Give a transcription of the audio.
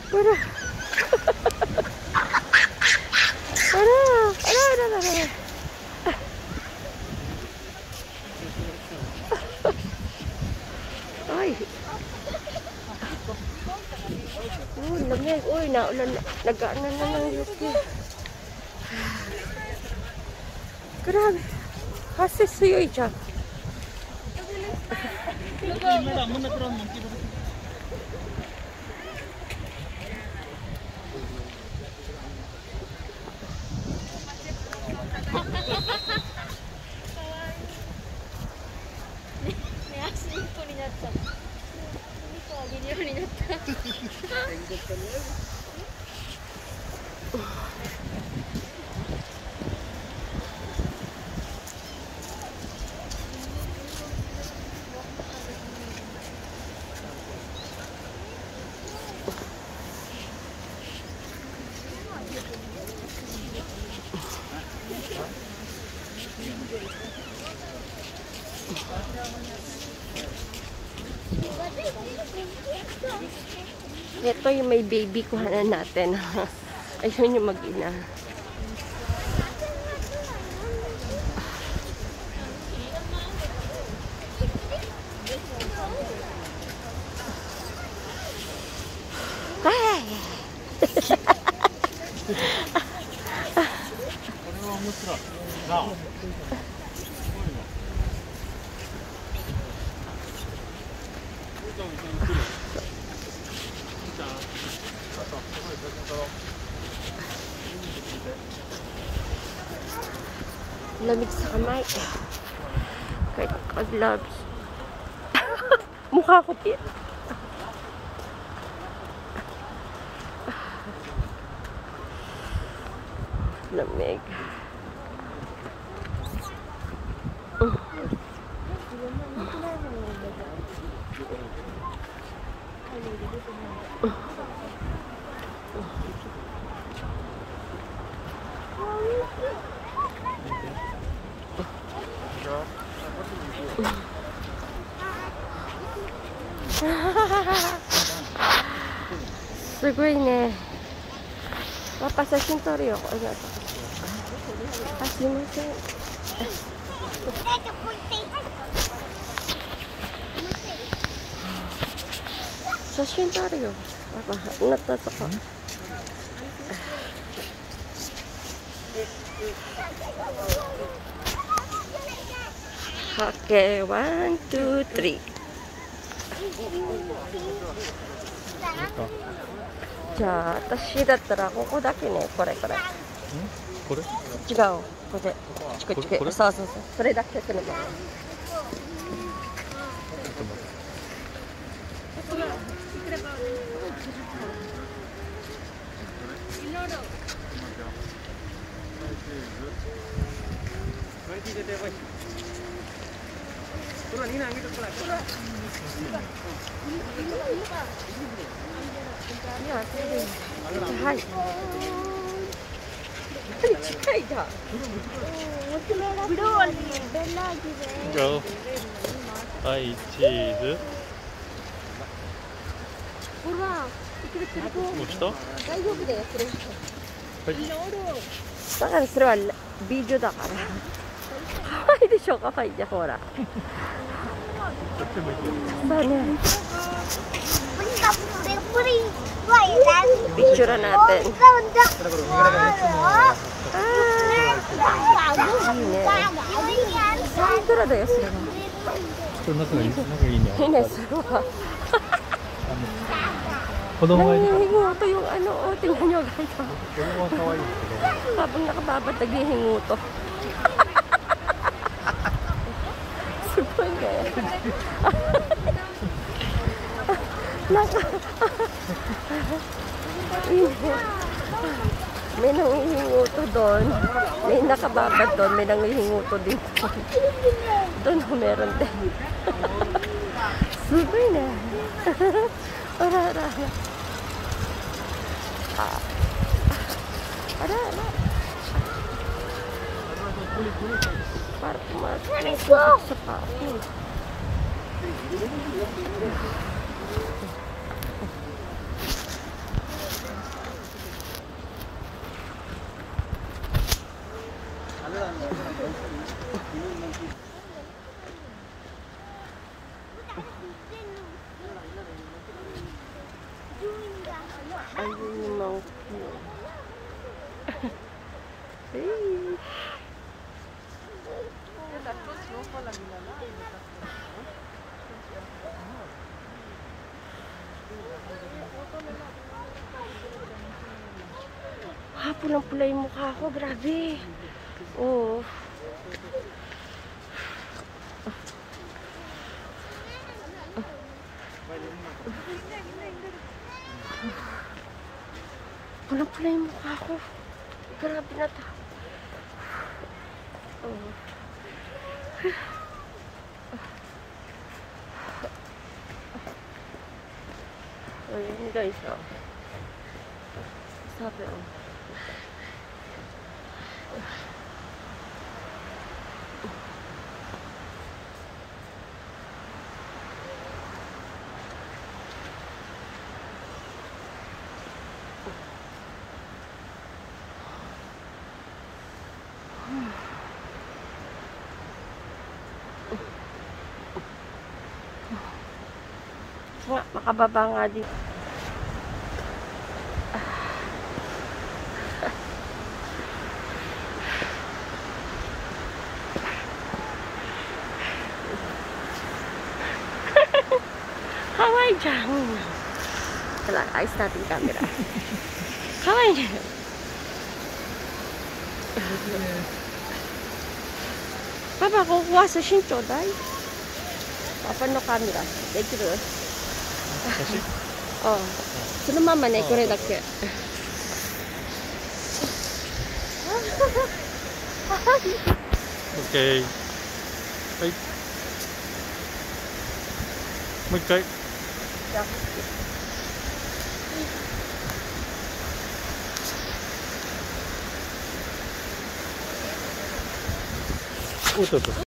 Wala. Wala. Ay. Oh, lamig. Uy, naulan. Nag-aanan na ng yuki. Grabe. Kasi suyoy siya. Ito yung may baby, kuhanan natin. Ayun yung mag-ina. Ay! Lamig sa kamay. Kahit ka-gloves. Mukha ko din. Lamig. Sugoi ne. Papa, 写真撮るよ。ありがとう。あ、すいません。写真撮るよ。パパ、なったとか。Okay, 1, 2, 3. じゃあ私だったらここだけね、これこれ。 これ？ 違う、これ。チクチク。そうそうそう。それだけくるの。はい。近いじゃん。 はい、チーズ。 ほら、 もう来た？ 大丈夫だよ、それ。 はい。 だからそれはビデオだから。可愛いでしょ、可愛いじゃん、ほら。そうね。Picture natin. Saan da yo, sila. これ仲がいいんだよ。 いいね、すごい。 子供がいる。 Nangihinguto yung ano, oh, tingnan nyo guys. 子供は可愛いけど。 Habang nakababad, naghihinguto. Sugoi ne. May nangihinguto doon. May nakababad doon. May nangihinguto dito. Doon meron din. Sugoi ne. Ara. Ara. Para pumasok sa papo. Ayun yung monkey. Hey. Ah, pulang-pula yung mukha ko. Grabe. Oo. Pulang-pula yung mukha ko. Grabe na to. Oo. Ayan guys, oh. Sabi, oh. Nga, makababa nga din. Hawaii dyan. Wala, ayos natin camera. Hawaii dyan. Papa, kukuha sa Shincho, dahil. Papa no camera. Dekiru. 写真ああ、そのままね、これだけ。 OK。はい。もう一回。おっとっと。